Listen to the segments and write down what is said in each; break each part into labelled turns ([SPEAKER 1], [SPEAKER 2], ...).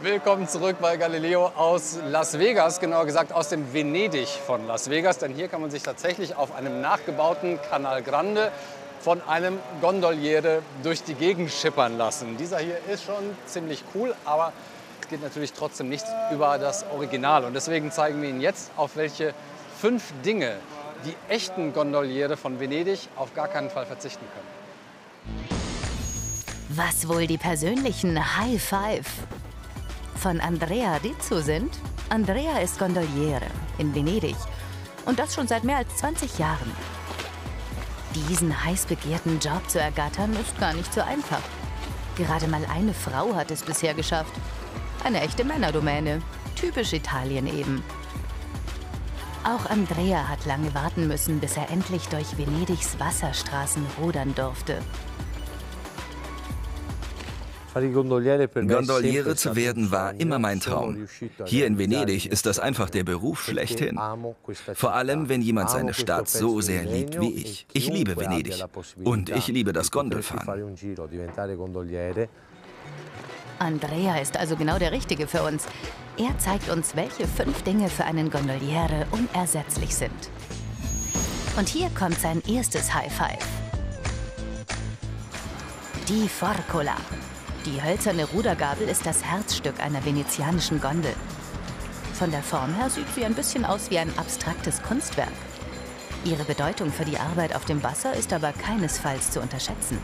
[SPEAKER 1] Willkommen zurück bei Galileo aus Las Vegas, genauer gesagt aus dem Venedig von Las Vegas. Denn hier kann man sich tatsächlich auf einem nachgebauten Canal Grande von einem Gondoliere durch die Gegend schippern lassen. Dieser hier ist schon ziemlich cool, aber es geht natürlich trotzdem nichts über das Original. Und deswegen zeigen wir Ihnen jetzt, auf welche 5 Dinge die echten Gondoliere von Venedig auf gar keinen Fall verzichten können.
[SPEAKER 2] Was wohl die persönlichen High Five von Andrea Rizzo sind? Andrea ist Gondoliere in Venedig und das schon seit mehr als 20 Jahren. Diesen heiß begehrten Job zu ergattern ist gar nicht so einfach. Gerade mal eine Frau hat es bisher geschafft. Eine echte Männerdomäne. Typisch Italien eben. Auch Andrea hat lange warten müssen, bis er endlich durch Venedigs Wasserstraßen rudern durfte.
[SPEAKER 3] Gondoliere zu werden war immer mein Traum. Hier in Venedig ist das einfach der Beruf schlechthin. Vor allem, wenn jemand seine Stadt so sehr liebt wie ich. Ich liebe Venedig und ich liebe das Gondelfahren.
[SPEAKER 2] Andrea ist also genau der Richtige für uns. Er zeigt uns, welche 5 Dinge für einen Gondoliere unersetzlich sind. Und hier kommt sein erstes High Five. Die Forcola. Die hölzerne Rudergabel ist das Herzstück einer venezianischen Gondel. Von der Form her sieht sie ein bisschen aus wie ein abstraktes Kunstwerk. Ihre Bedeutung für die Arbeit auf dem Wasser ist aber keinesfalls zu unterschätzen.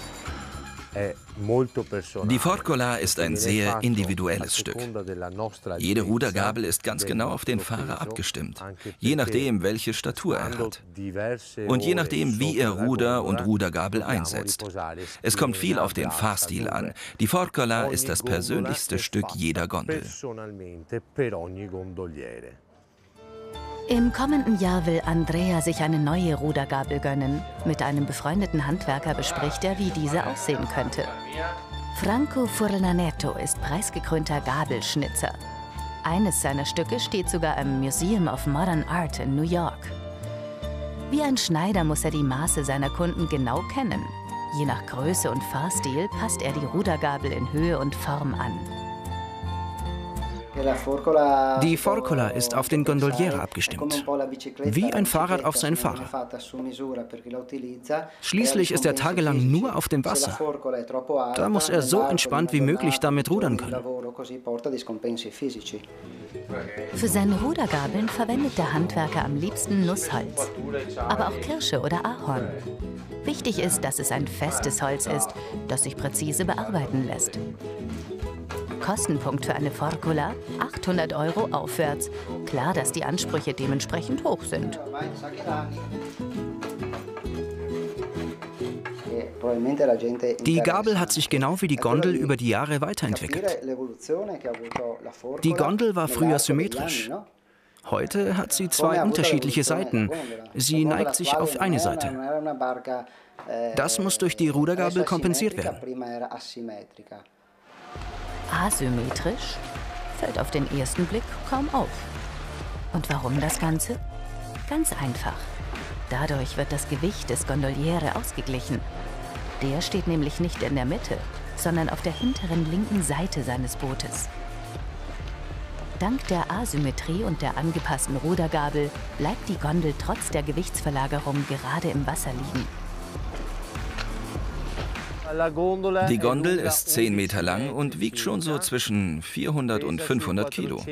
[SPEAKER 3] Die Forcola ist ein sehr individuelles Stück. Jede Rudergabel ist ganz genau auf den Fahrer abgestimmt, je nachdem, welche Statur er hat und je nachdem, wie er Ruder und Rudergabel einsetzt. Es kommt viel auf den Fahrstil an. Die Forcola ist das persönlichste Stück jeder Gondel.
[SPEAKER 2] Im kommenden Jahr will Andrea sich eine neue Rudergabel gönnen. Mit einem befreundeten Handwerker bespricht er, wie diese aussehen könnte. Franco Furlanetto ist preisgekrönter Gabelschnitzer. Eines seiner Stücke steht sogar im Museum of Modern Art in New York. Wie ein Schneider muss er die Maße seiner Kunden genau kennen. Je nach Größe und Fahrstil passt er die Rudergabel in Höhe und Form an.
[SPEAKER 4] Die Forcola ist auf den Gondoliere abgestimmt, wie ein Fahrrad auf seinen Fahrer. Schließlich ist er tagelang nur auf dem Wasser. Da muss er so entspannt wie möglich damit rudern können.
[SPEAKER 2] Für seine Rudergabeln verwendet der Handwerker am liebsten Nussholz, aber auch Kirsche oder Ahorn. Wichtig ist, dass es ein festes Holz ist, das sich präzise bearbeiten lässt. Kostenpunkt für eine Forcola? 800 € aufwärts. Klar, dass die Ansprüche dementsprechend hoch sind.
[SPEAKER 4] Die Gabel hat sich genau wie die Gondel über die Jahre weiterentwickelt. Die Gondel war früher symmetrisch. Heute hat sie 2 unterschiedliche Seiten. Sie neigt sich auf eine Seite. Das muss durch die Rudergabel kompensiert werden.
[SPEAKER 2] Asymmetrisch? Fällt auf den ersten Blick kaum auf. Und warum das Ganze? Ganz einfach. Dadurch wird das Gewicht des Gondoliere ausgeglichen. Der steht nämlich nicht in der Mitte, sondern auf der hinteren linken Seite seines Bootes. Dank der Asymmetrie und der angepassten Rudergabel bleibt die Gondel trotz der Gewichtsverlagerung gerade im Wasser liegen.
[SPEAKER 3] Die Gondel ist 10 Meter lang und wiegt schon so zwischen 400 und 500 Kilo.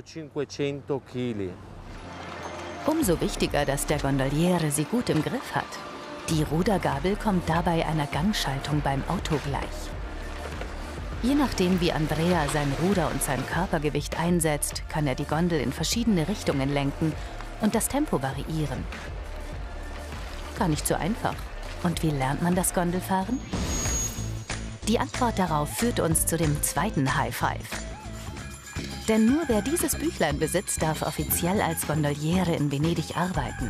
[SPEAKER 2] Umso wichtiger, dass der Gondoliere sie gut im Griff hat. Die Rudergabel kommt dabei einer Gangschaltung beim Auto gleich. Je nachdem, wie Andrea sein Ruder und sein Körpergewicht einsetzt, kann er die Gondel in verschiedene Richtungen lenken und das Tempo variieren. Gar nicht so einfach. Und wie lernt man das Gondelfahren? Die Antwort darauf führt uns zu dem zweiten High Five. Denn nur wer dieses Büchlein besitzt, darf offiziell als Gondoliere in Venedig arbeiten.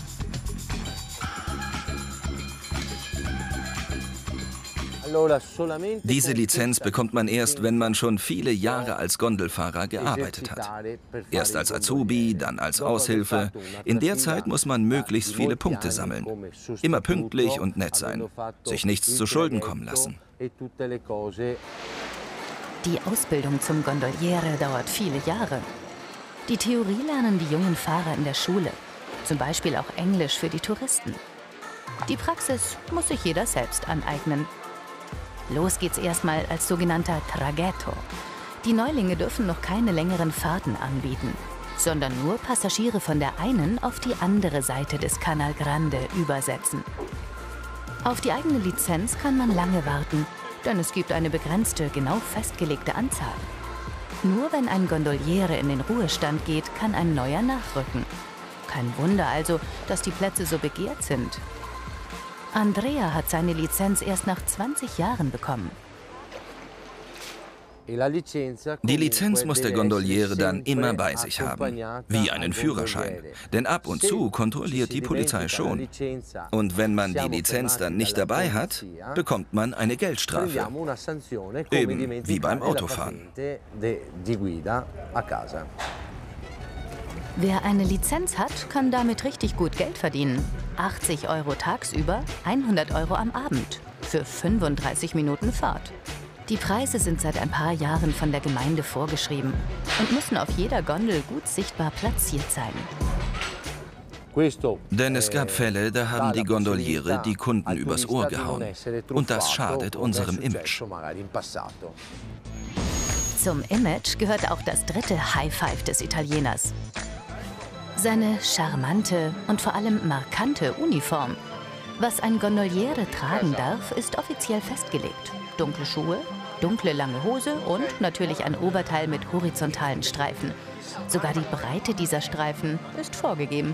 [SPEAKER 3] Diese Lizenz bekommt man erst, wenn man schon viele Jahre als Gondelfahrer gearbeitet hat. Erst als Azubi, dann als Aushilfe. In der Zeit muss man möglichst viele Punkte sammeln. Immer pünktlich und nett sein. Sich nichts zu Schulden kommen lassen.
[SPEAKER 2] Die Ausbildung zum Gondoliere dauert viele Jahre. Die Theorie lernen die jungen Fahrer in der Schule, zum Beispiel auch Englisch für die Touristen. Die Praxis muss sich jeder selbst aneignen. Los geht's erstmal als sogenannter Traghetto. Die Neulinge dürfen noch keine längeren Fahrten anbieten, sondern nur Passagiere von der einen auf die andere Seite des Canal Grande übersetzen. Auf die eigene Lizenz kann man lange warten, denn es gibt eine begrenzte, genau festgelegte Anzahl. Nur wenn ein Gondoliere in den Ruhestand geht, kann ein neuer nachrücken. Kein Wunder also, dass die Plätze so begehrt sind. Andrea hat seine Lizenz erst nach 20 Jahren bekommen.
[SPEAKER 3] Die Lizenz muss der Gondoliere dann immer bei sich haben, wie einen Führerschein. Denn ab und zu kontrolliert die Polizei schon. Und wenn man die Lizenz dann nicht dabei hat, bekommt man eine Geldstrafe. Eben wie beim Autofahren.
[SPEAKER 2] Wer eine Lizenz hat, kann damit richtig gut Geld verdienen. 80 € tagsüber, 100 € am Abend. Für 35 Minuten Fahrt. Die Preise sind seit ein paar Jahren von der Gemeinde vorgeschrieben und müssen auf jeder Gondel gut sichtbar platziert sein.
[SPEAKER 3] Denn es gab Fälle, da haben die Gondoliere die Kunden übers Ohr gehauen. Und das schadet unserem Image.
[SPEAKER 2] Zum Image gehört auch das dritte High Five des Italieners. Seine charmante und vor allem markante Uniform. Was ein Gondoliere tragen darf, ist offiziell festgelegt. Dunkle Schuhe, dunkle lange Hose und natürlich ein Oberteil mit horizontalen Streifen. Sogar die Breite dieser Streifen ist vorgegeben.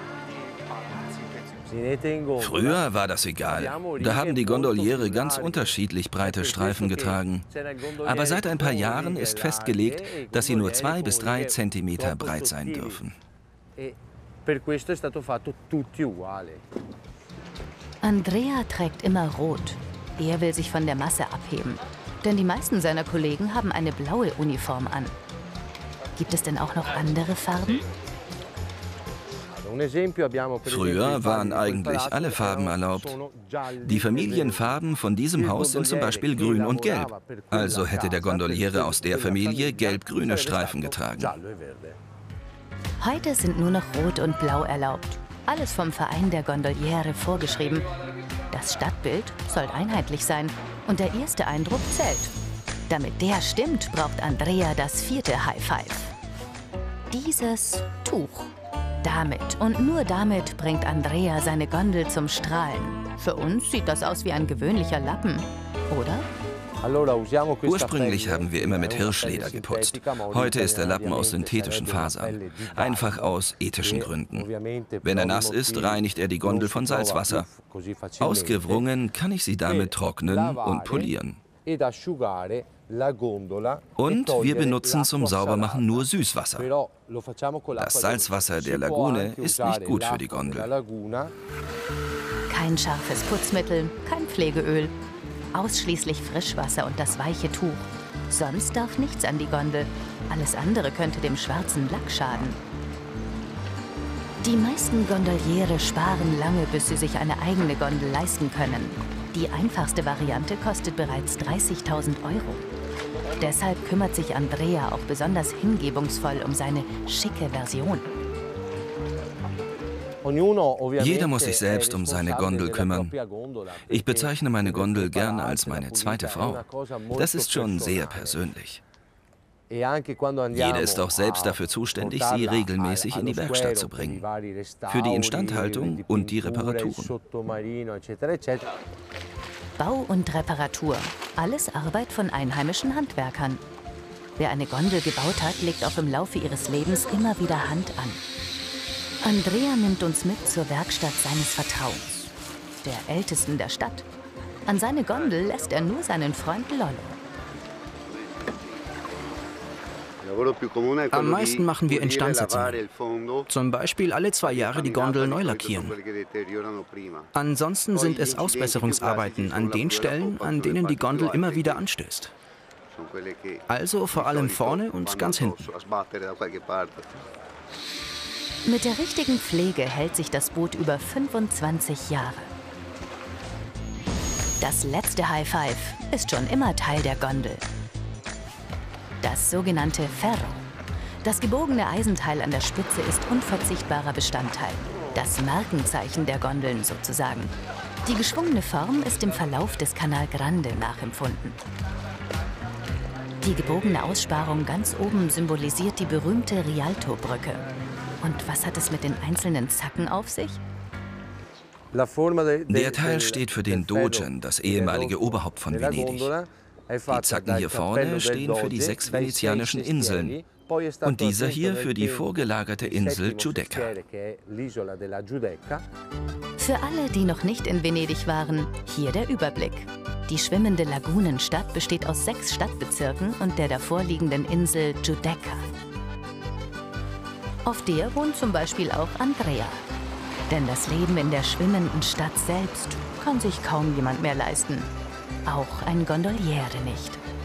[SPEAKER 3] Früher war das egal. Da haben die Gondoliere ganz unterschiedlich breite Streifen getragen. Aber seit ein paar Jahren ist festgelegt, dass sie nur 2 bis 3 Zentimeter breit sein dürfen.
[SPEAKER 2] Andrea trägt immer rot. Er will sich von der Masse abheben, denn die meisten seiner Kollegen haben eine blaue Uniform an. Gibt es denn auch noch andere Farben?
[SPEAKER 3] Früher waren eigentlich alle Farben erlaubt. Die Familienfarben von diesem Haus sind zum Beispiel grün und gelb. Also hätte der Gondoliere aus der Familie gelb-grüne Streifen getragen.
[SPEAKER 2] Heute sind nur noch Rot und Blau erlaubt. Alles vom Verein der Gondoliere vorgeschrieben. Das Stadtbild soll einheitlich sein und der erste Eindruck zählt. Damit der stimmt, braucht Andrea das 4. High Five. Dieses Tuch. Damit und nur damit bringt Andrea seine Gondel zum Strahlen. Für uns sieht das aus wie ein gewöhnlicher Lappen, oder?
[SPEAKER 3] Ursprünglich haben wir immer mit Hirschleder geputzt. Heute ist der Lappen aus synthetischen Fasern. Einfach aus ethischen Gründen. Wenn er nass ist, reinigt er die Gondel von Salzwasser. Ausgewrungen kann ich sie damit trocknen und polieren. Und wir benutzen zum Saubermachen nur Süßwasser. Das Salzwasser der Lagune ist nicht gut für die Gondel.
[SPEAKER 2] Kein scharfes Putzmittel, kein Pflegeöl. Ausschließlich Frischwasser und das weiche Tuch. Sonst darf nichts an die Gondel. Alles andere könnte dem schwarzen Lack schaden. Die meisten Gondoliere sparen lange, bis sie sich eine eigene Gondel leisten können. Die einfachste Variante kostet bereits 30.000 €. Deshalb kümmert sich Andrea auch besonders hingebungsvoll um seine schicke Version.
[SPEAKER 3] Jeder muss sich selbst um seine Gondel kümmern. Ich bezeichne meine Gondel gern als meine zweite Frau. Das ist schon sehr persönlich. Jeder ist auch selbst dafür zuständig, sie regelmäßig in die Werkstatt zu bringen. Für die Instandhaltung und die Reparaturen.
[SPEAKER 2] Bau und Reparatur. Alles Arbeit von einheimischen Handwerkern. Wer eine Gondel gebaut hat, legt auch im Laufe ihres Lebens immer wieder Hand an. Andrea nimmt uns mit zur Werkstatt seines Vertrauens, der ältesten der Stadt. An seine Gondel lässt er nur seinen Freund Lollo.
[SPEAKER 4] Am meisten machen wir Instandsetzungen. Zum Beispiel alle 2 Jahre die Gondel neu lackieren. Ansonsten sind es Ausbesserungsarbeiten an den Stellen, an denen die Gondel immer wieder anstößt. Also vor allem vorne und ganz hinten.
[SPEAKER 2] Mit der richtigen Pflege hält sich das Boot über 25 Jahre. Das letzte High Five ist schon immer Teil der Gondel. das sogenannte Ferro. Das gebogene Eisenteil an der Spitze ist unverzichtbarer Bestandteil, das Markenzeichen der Gondeln sozusagen. Die geschwungene Form ist im Verlauf des Canal Grande nachempfunden. Die gebogene Aussparung ganz oben symbolisiert die berühmte Rialto-Brücke. Und was hat es mit den einzelnen Zacken auf sich?
[SPEAKER 3] Der Teil steht für den Dogen, das ehemalige Oberhaupt von Venedig. Die Zacken hier vorne stehen für die 6 venezianischen Inseln und dieser hier für die vorgelagerte Insel Giudecca.
[SPEAKER 2] Für alle, die noch nicht in Venedig waren, hier der Überblick. Die schwimmende Lagunenstadt besteht aus 6 Stadtbezirken und der davorliegenden Insel Giudecca. Auf der wohnt zum Beispiel auch Andrea. Denn das Leben in der schwimmenden Stadt selbst kann sich kaum jemand mehr leisten. Auch ein Gondoliere nicht.